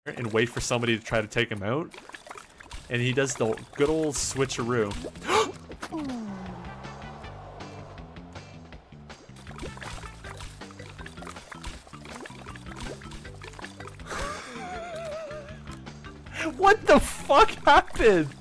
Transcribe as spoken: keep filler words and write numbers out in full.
and wait for somebody to try to take him out. And he does the good old switcheroo. What the fuck happened?